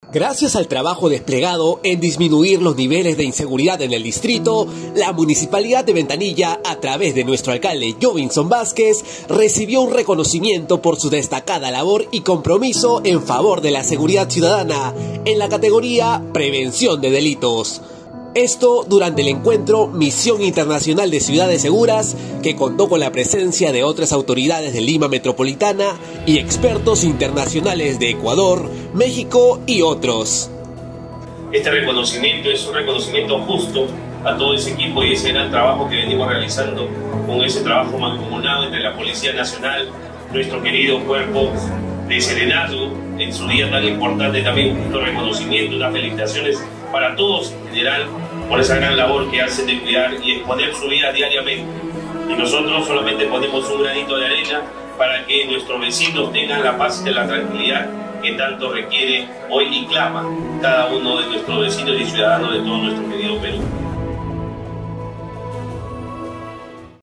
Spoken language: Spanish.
Gracias al trabajo desplegado en disminuir los niveles de inseguridad en el distrito, la Municipalidad de Ventanilla, a través de nuestro alcalde Jovinson Vázquez, recibió un reconocimiento por su destacada labor y compromiso en favor de la seguridad ciudadana en la categoría Prevención de Delitos. Esto durante el encuentro Misión Internacional de Ciudades Seguras, que contó con la presencia de otras autoridades de Lima Metropolitana y expertos internacionales de Ecuador, México y otros. Este reconocimiento es un reconocimiento justo a todo ese equipo y ese gran trabajo que venimos realizando con ese trabajo mancomunado entre la Policía Nacional, nuestro querido cuerpo de Serenazgo, en su día tan importante también un justo reconocimiento, unas felicitaciones para todos en general por esa gran labor que hacen de cuidar y exponer su vida diariamente. Y nosotros solamente ponemos un granito de arena para que nuestros vecinos tengan la paz y la tranquilidad que tanto requiere hoy y clama cada uno de nuestros vecinos y ciudadanos de todo nuestro querido Perú.